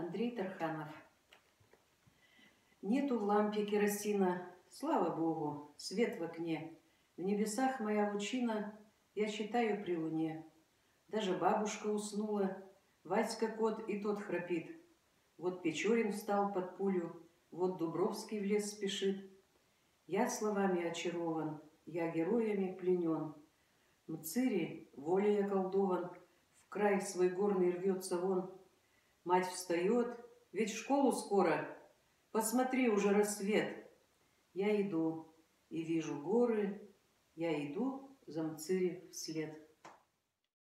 Андрей Тарханов. Нету в лампе керосина, слава Богу, свет в окне. В небесах моя лучина, я читаю при луне. Даже бабушка уснула, Васька кот и тот храпит. Вот Печорин встал под пулю, вот Дубровский в лес спешит. Я словами очарован, я героями пленен. Мцири, волей околдован, в край свой горный рвется вон. Мать встает, ведь в школу скоро, посмотри, уже рассвет. Я иду и вижу горы, я иду за Мцири вслед.